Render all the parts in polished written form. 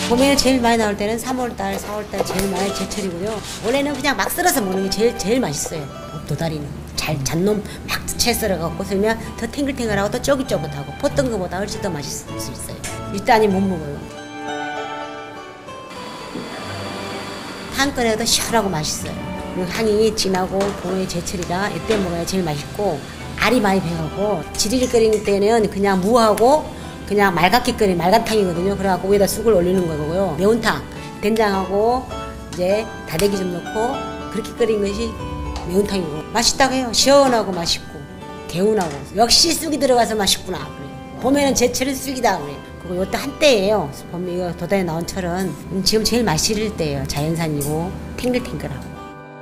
봄에 제일 많이 나올 때는 3월달, 4월달 제일 많이 제철이고요. 원래는 그냥 막 썰어서 먹는 게 제일 맛있어요. 도다리는 잘 잔놈 막 채 썰어갖고 썰면 더 탱글탱글하고 더 쫄깃쫄깃하고 볶던 것보다 훨씬 더 맛있을 수 있어요. 일단이 못 먹어요. 한 건에도 시원하고 맛있어요. 그리고 향이 진하고 봄의 제철이라 이때 먹어야 제일 맛있고 알이 많이 배가고 지리를 끓이는 때는 그냥 무하고 그냥 맑게 끓인 맑은탕이거든요. 그래갖고 위에다 쑥을 올리는 거고요. 매운탕, 된장하고 이제 다대기 좀 넣고 그렇게 끓인 것이 매운탕이고 맛있다고 해요. 시원하고 맛있고 개운하고 역시 쑥이 들어가서 맛있구나. 그래요. 봄에는 제철은 쑥이다. 그래요. 그리고 이것도 한때예요. 봄 이거 도다리 나온 철은 지금 제일 맛있을 때예요. 자연산이고 탱글탱글하고.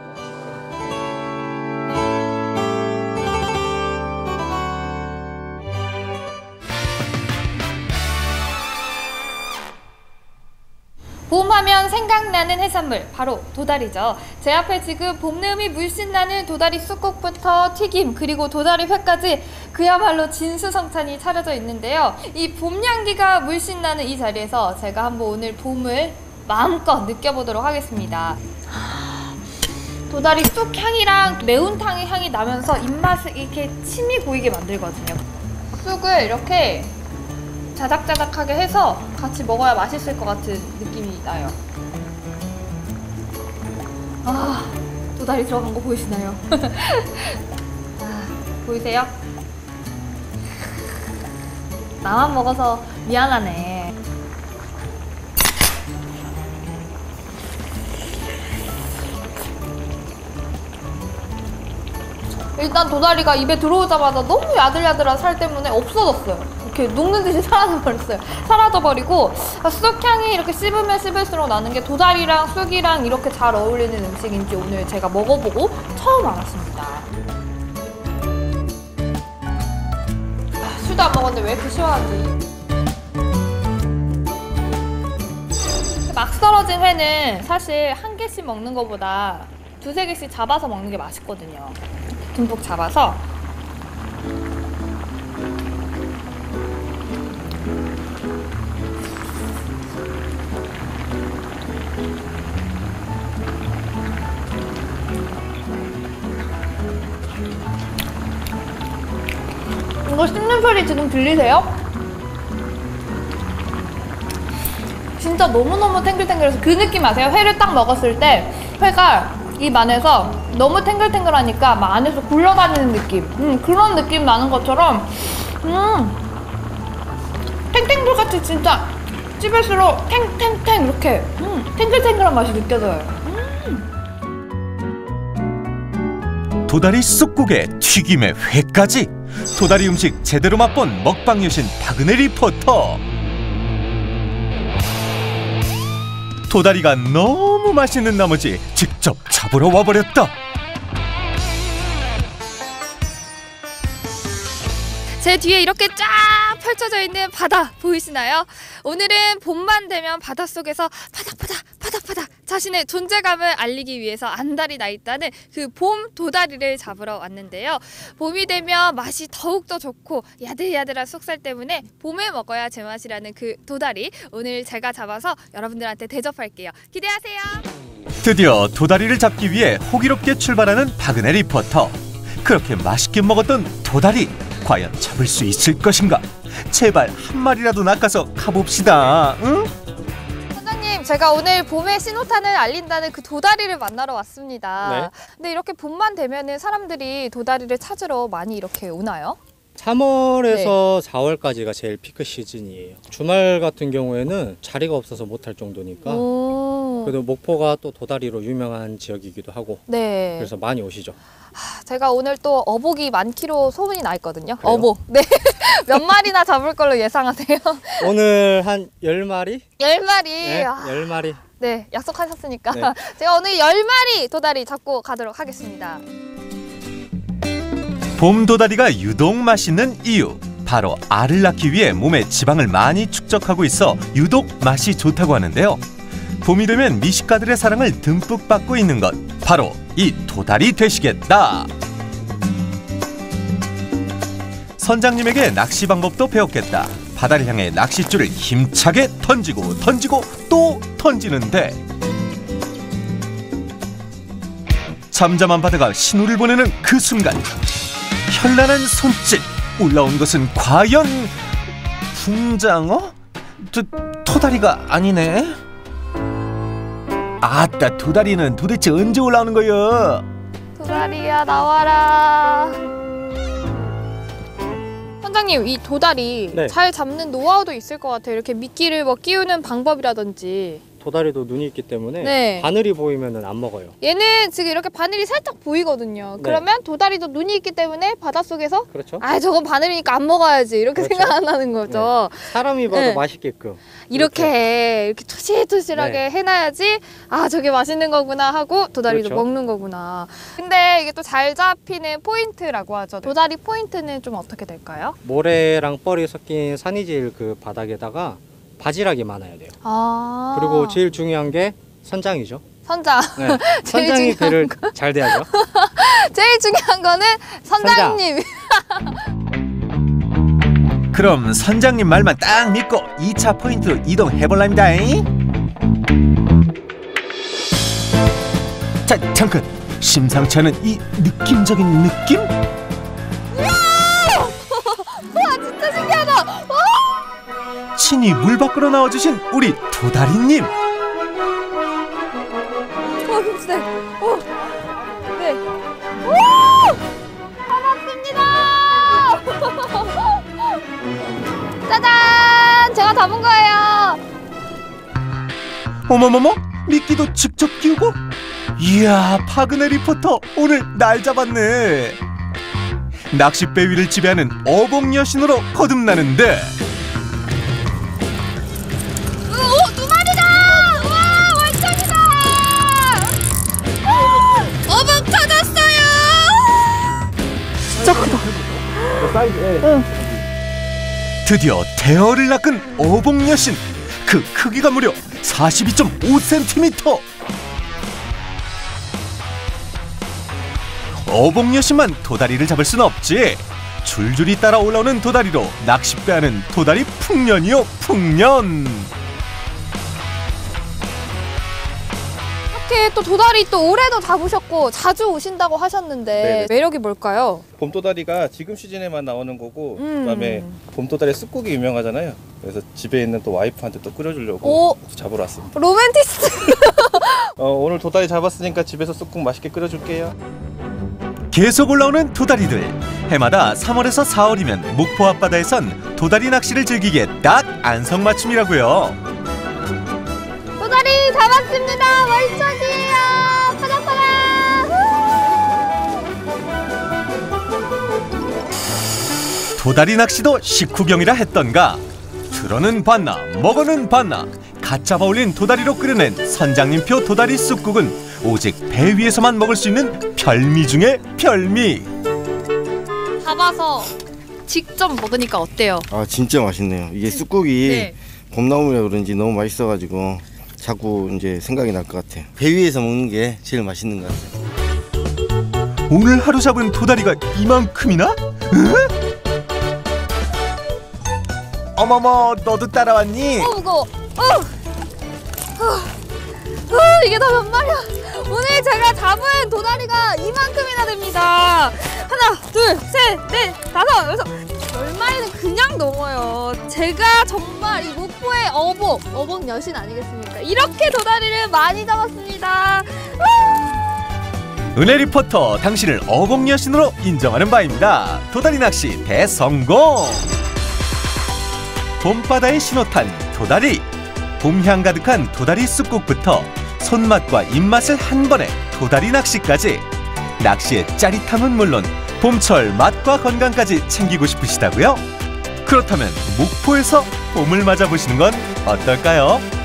봄하면 생각나는 해산물 바로 도다리죠. 제 앞에 지금 봄내음이 물씬 나는 도다리 쑥국부터 튀김 그리고 도다리 회까지 그야말로 진수성찬이 차려져 있는데요. 이 봄 향기가 물씬 나는 이 자리에서 제가 한번 오늘 봄을 마음껏 느껴보도록 하겠습니다. 도다리 쑥 향이랑 매운탕의 향이 나면서 입맛을 이렇게 침이 고이게 만들거든요. 쑥을 이렇게 자작자작하게 해서 같이 먹어야 맛있을 것 같은 느낌이 나요. 아, 도다리 들어간 거 보이시나요? 아, 보이세요? 나만 먹어서 미안하네. 일단 도다리가 입에 들어오자마자 너무 야들야들한 살 때문에 없어졌어요. 이렇게 녹는 듯이 사라져버렸어요. 사라져버리고 쑥향이 이렇게 씹으면 씹을수록 나는 게 도다리랑 쑥이랑 이렇게 잘 어울리는 음식인지 오늘 제가 먹어보고 처음 알았습니다. 술도 안 먹었는데 왜 이렇게 시원하지? 막 썰어진 회는 사실 한 개씩 먹는 것보다 두세 개씩 잡아서 먹는 게 맛있거든요. 듬뿍 잡아서 이거 씹는 소리 지금 들리세요? 진짜 너무너무 탱글탱글해서 그 느낌 아세요? 회를 딱 먹었을 때 회가 입 안에서 너무 탱글탱글하니까 막 안에서 굴러다니는 느낌 그런 느낌 나는 것처럼 탱탱돌같이 진짜 씹을수록 탱탱탱 이렇게 탱글탱글한 맛이 느껴져요. 도다리 쑥국에 튀김에 회까지 도다리 음식 제대로 맛본 먹방 여신 박은혜 리포터. 도다리가 너무 맛있는 나머지 직접 잡으러 와버렸다. 제 뒤에 이렇게 쫙 펼쳐져 있는 바다 보이시나요? 오늘은 봄만 되면 바닷속에서 파닥파닥 자신의 존재감을 알리기 위해서 안달이 나 있다는 그 봄 도다리를 잡으러 왔는데요. 봄이 되면 맛이 더욱더 좋고 야들야들한 쑥살 때문에 봄에 먹어야 제맛이라는 그 도다리 오늘 제가 잡아서 여러분들한테 대접할게요. 기대하세요. 드디어 도다리를 잡기 위해 호기롭게 출발하는 박은혜 리포터. 그렇게 맛있게 먹었던 도다리 과연 잡을 수 있을 것인가? 제발 한 마리라도 낚아서 가봅시다. 응? 선장님, 제가 오늘 봄의 신호탄을 알린다는 그 도다리를 만나러 왔습니다. 네. 근데 이렇게 봄만 되면은 사람들이 도다리를 찾으러 많이 이렇게 오나요? 3월에서 4월까지가 제일 피크 시즌이에요. 주말 같은 경우에는 자리가 없어서 못할 정도니까. 그래도 목포가 또 도다리로 유명한 지역이기도 하고. 네. 그래서 많이 오시죠. 제가 오늘 또 어복이 많기로 소문이 나 있거든요. 그래요? 어복. 네. 몇 마리나 잡을 걸로 예상하세요? 오늘 한 10마리? 10마리. 네, 10마리. 네, 약속하셨으니까. 네. 제가 오늘 10마리 도다리 잡고 가도록 하겠습니다. 봄 도다리가 유독 맛있는 이유, 바로 알을 낳기 위해 몸에 지방을 많이 축적하고 있어 유독 맛이 좋다고 하는데요. 봄이 되면 미식가들의 사랑을 듬뿍 받고 있는 것, 바로 이 도다리 되시겠다. 선장님에게 낚시 방법도 배웠겠다. 바다를 향해 낚싯줄을 힘차게 던지고 또 던지는데 잠잠한 바다가 신호를 보내는 그 순간 현란한 손짓 올라온 것은 과연 붕장어? 토다리가 아니네. 아따 도다리는 도대체 언제 올라오는 거야? 도다리야 나와라. 선장님 이 도다리 네. 잘 잡는 노하우도 있을 것 같아요. 이렇게 미끼를 뭐 끼우는 방법이라든지. 도다리도 눈이 있기 때문에 네. 바늘이 보이면 안 먹어요. 얘는 지금 이렇게 바늘이 살짝 보이거든요. 네. 그러면 도다리도 눈이 있기 때문에 바닷속에서 그렇죠? 아 저건 바늘이니까 안 먹어야지 이렇게 그렇죠. 생각 안 하는 거죠. 사람이 봐도 네. 맛있게끔 이렇게 토실토실하게 네. 해놔야지 아 저게 맛있는 거구나 하고 도다리도 그렇죠. 먹는 거구나. 근데 이게 또 잘 잡히는 포인트라고 하죠. 도다리 포인트는 좀 어떻게 될까요? 모래랑 뻘이 섞인 산이질 그 바닥에다가 바지락이 많아야 돼요. 아 그리고 제일 중요한 게 선장이죠. 선장. 네. 제일 선장이 중요한 배를 잘 대야죠. 제일 중요한 거는 선장님. 그럼 선장님 말만 딱 믿고 2차 포인트로 이동해볼랍니다. 자, 잠깐 심상치 않은 이 느낌적인 느낌? 와 진짜 신기하다. 친히 물 밖으로 나와주신 우리 도다리님. 글쎄. 네. 오! 반갑습니다. 짜잔! 제가 잡은 거예요. 어머머머 미끼도 직접 끼우고? 이야 파그네 리포터 오늘 날 잡았네. 낚싯배 위를 지배하는 어복 여신으로 거듭나는데 두 마리다! 와 완전이다! 어묵 찾았어요! 진짜 크다. 드디어 대어를 낚은 어복 여신. 그 크기가 무려 42.5cm. 어복 여신만 도다리를 잡을 순 없지. 줄줄이 따라 올라오는 도다리로 낚싯배하는 도다리 풍년이요 풍년. 이렇게 또 도다리 또 올해도 잡으셨고 자주 오신다고 하셨는데 네네. 매력이 뭘까요? 봄도다리가 지금 시즌에만 나오는 거고 그다음에 봄도다리 쑥국이 유명하잖아요. 그래서 집에 있는 또 와이프한테 또 끓여주려고 잡으러 왔습니다. 로맨티스트. 오늘 도다리 잡았으니까 집에서 쑥국 맛있게 끓여줄게요. 계속 올라오는 도다리들. 해마다 3월에서 4월이면 목포 앞바다에선 도다리 낚시를 즐기기에 딱 안성맞춤이라고요. 도다리 잡았습니다. 월척이에요. 파닥파닥. 도다리 낚시도 식후경이라 했던가. 들어는 봤나 먹어는 봤나. 갓 잡아 올린 도다리로 끓여낸 선장님표 도다리 쑥국은 오직 배 위에서만 먹을 수 있는 별미 중의 별미. 잡아서 직접 먹으니까 어때요? 아 진짜 맛있네요. 이게 쑥국이 네. 봄나물이라 그런지 너무 맛있어가지고 자꾸 이제 생각이 날 것 같아요. 배 위에서 먹는 게 제일 맛있는 것 같아요. 오늘 하루 잡은 도다리가 이만큼이나? 응? 어머머 너도 따라왔니? 무거워. 이게 다 몇 마리야? 오늘 제가 잡은 도다리가 이만큼이나 됩니다. 하나, 둘, 셋, 넷, 다섯, 여섯. 10마리는 그냥 넘어요. 제가 정말 이 목포의 어복 여신 아니겠습니까? 이렇게 도다리를 많이 잡았습니다. 은혜 리포터 당신을 어복 여신으로 인정하는 바입니다. 도다리 낚시 대성공! 봄바다의 신호탄 도다리. 봄향 가득한 도다리 쑥국부터 손맛과 입맛을 한 번에 도다리 낚시까지. 낚시의 짜릿함은 물론 봄철 맛과 건강까지 챙기고 싶으시다고요? 그렇다면 목포에서 봄을 맞아보시는 건 어떨까요?